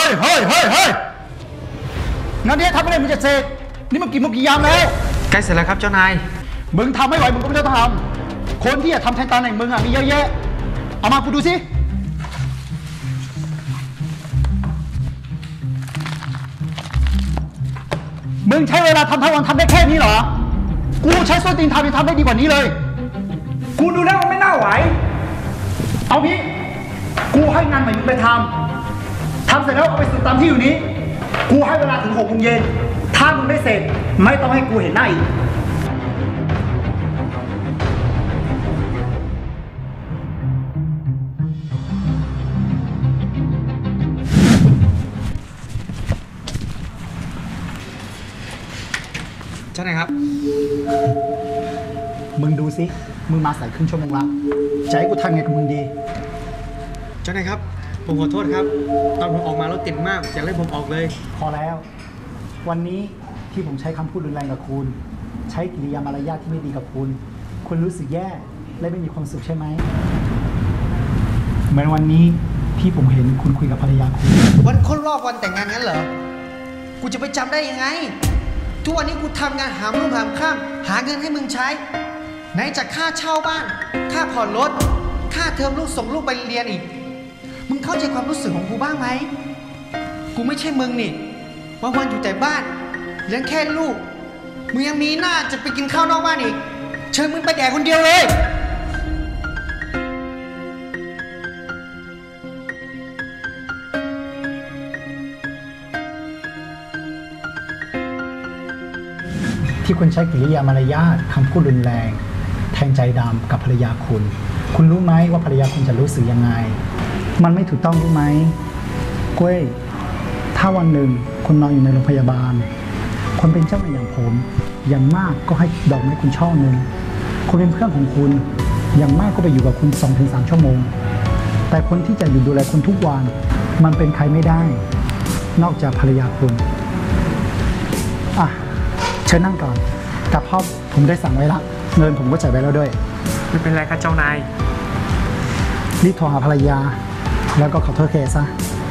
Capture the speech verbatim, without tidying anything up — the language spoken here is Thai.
ยเฮ้ยเฮ้ยเฮ้ยงานนี้ทำไม่ได้มึงจะเสร็จนี่มันกี่โมงกี่ยามแล้วใกล้เสร็จแล้วครับเจ้านายมึงทำไม่ไหวมึงก็ไม่ต้องทำคนที่จะทำแทนตาในมึงอ่ะมีเยอะแยะเอามากูดูสิมึงใช้เวลาทำทั้งวันทำได้แค่นี้เหรอกูใช้ส้นตีนทำยังทำได้ดีกว่านี้เลยกูดูแล้วมันไม่น่าไหวเอางี้กูให้งานใหม่มึงไปทำทำเสร็จแล้วเอาไปส่งตามที่อยู่นี้กูให้เวลาถึงหกโมงเย็นถ้ามึงไม่เสร็จไม่ต้องให้กูเห็นหน้าอีกเจ้านายครับมึงดูสิมึงมาใส่ครึ่งชั่วโมงละจะให้กูทำไงกับมึงดีเจ้านายครับผมขอโทษครับตอนผมออกมารถติดมากอยากไล่ผมออกเลยพอแล้ววันนี้ที่ผมใช้คำพูดรุนแรงกับคุณใช้กิริยามารยาทที่ไม่ดีกับคุณคุณรู้สึกแย่และไม่มีความสุขใช่ไหมเหมือนวันนี้ที่ผมเห็นคุณคุยกับภรรยาคุณวันครบรอบวันแต่งงานงั้นเหรอกูจะไปจำได้ยังไงทุกวันนี้กูทำงานหามรุ่งหามค่ำหาเงินให้มึงใช้ไหนจากค่าเช่าบ้านค่าผ่อนรถค่าเทอมลูกส่งลูกไปเรียนอีกมึงเข้าใจความรู้สึกของกูบ้างไหมกูไม่ใช่มึงนี่วันวันอยู่แต่บ้านเลี้ยงแค่ลูกมึงยังมีหน้าจะไปกินข้าวนอกบ้านอีกเชิญมึงไปแดกคนเดียวเลยที่คุณใช้กิริยามารยาทคำพูดรุนแรงแทงใจดำกับภรรยาคุณคุณรู้ไหมว่าภรรยาคุณจะรู้สึกยังไงมันไม่ถูกต้องรู้ไหมกล้วยถ้าวันหนึ่งคุณนอนอยู่ในโรงพยาบาลคนเป็นเจ้านายอย่างผมอย่างมากก็ให้ดอกไม้คุณช่อหนึ่งคนเป็นเพื่อนของคุณอย่างมากก็ไปอยู่กับคุณ สองถึงสาม ชั่วโมงแต่คนที่จะอยู่ดูแลคุณทุกวันมันเป็นใครไม่ได้นอกจากภรรยาคุณอ่ะเชิญนั่งก่อนกับพ่อผมได้สั่งไว้ละเงินผมก็จ่ายไปแล้วด้วยไม่เป็นไรครับเจ้านายรีบโทรหาภรรยาแล้วก็ขอโทษแกซะ